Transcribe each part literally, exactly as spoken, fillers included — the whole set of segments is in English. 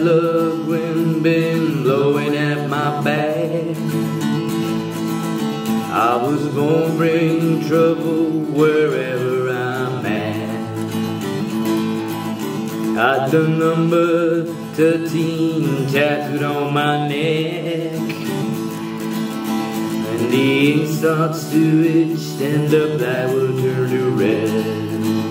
luck wind been blowing at my back. I was born to bring trouble wherever I'm at. Got the number thirteen tattooed on my neck, and the ink starts to itch and the black will turn to red.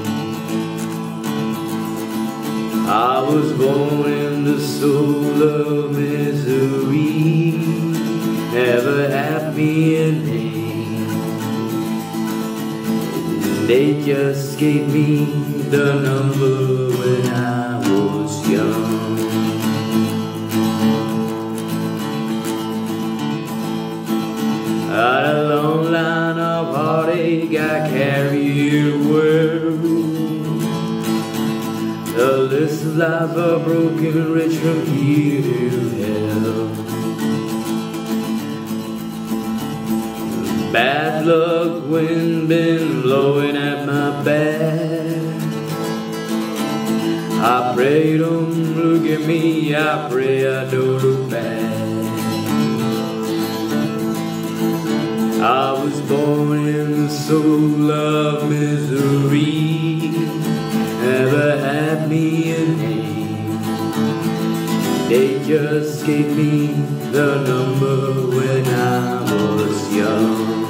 I was born in the soul of misery, never happy in pain. They just gave me the number when I was young. Got a long line of heartache I carry in the world. The list of lives are broken, rich from here to hell. Bad luck wind been blowing at my back. I pray don't look at me, I pray I don't look back. I was born in the soul of misery, never had me a name. They just gave me the number when I was young.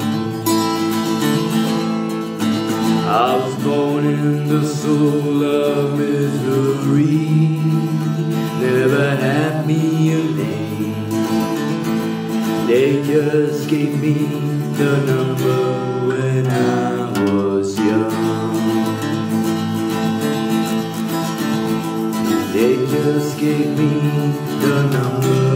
I was born in the soul of misery, never had me a name. They just gave me the number when I was young. They just gave me the number